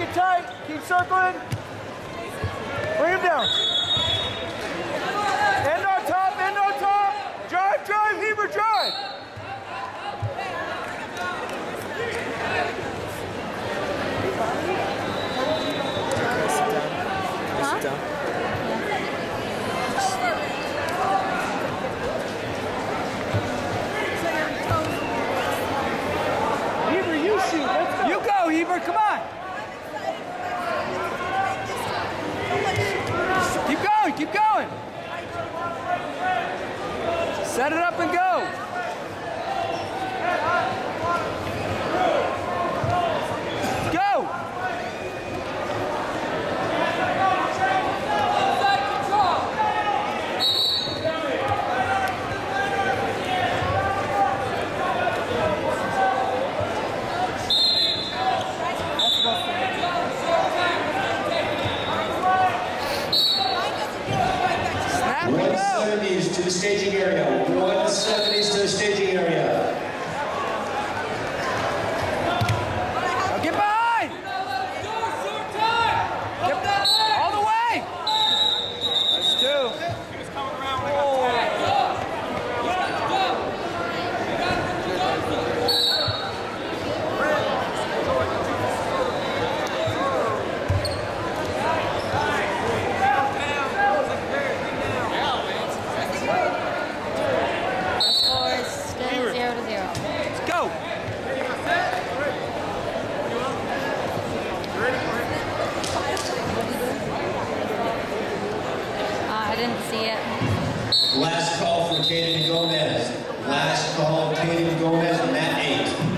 it tight. Keep circling. Bring him down. End on top, end on top. Drive, drive, Heber, drive. Huh? Heber, you shoot. Let's go. You go, Heber. Come on. Keep going. Keep going. Set it up and go. Go. Snap and go. 170s to the staging area. 170s to the staging area. Now get behind. Get all the way. That's two. The score is still 0-0. Let's go. I didn't see it. Last call for Kaden Gomez. Last call, Kaden Gomez, mat 8.